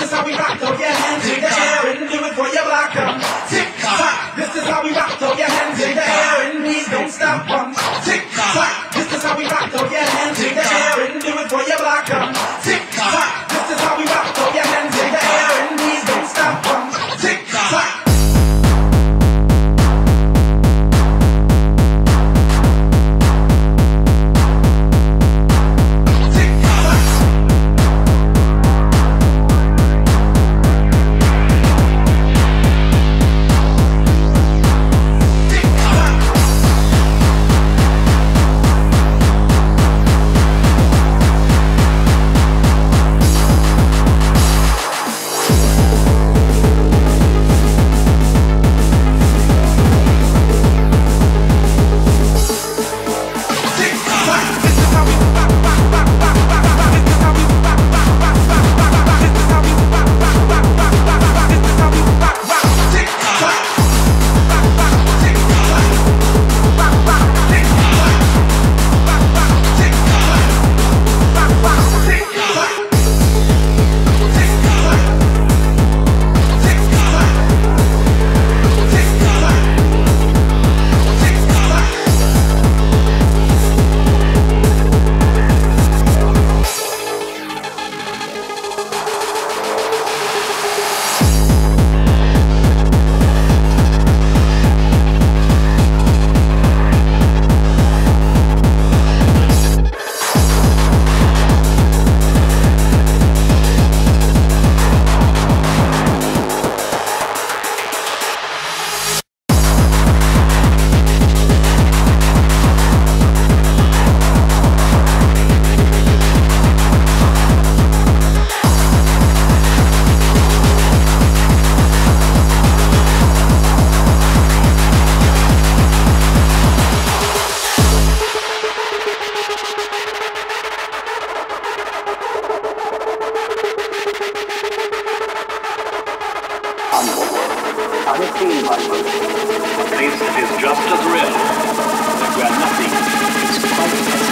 is how we rock. Throw your hands in the air and do it for your blocker. Tick tock. This is how we rock. Throw your hands in the air and please don't stop. Tick tock. This is how we rock. Throw your hands in the air and do it for your blocker. Tick tock. This is how we rock. Throw your hands in the air and please don't stop. Tick tock. Unseen by most, a place that is just as real, but where nothing is quite as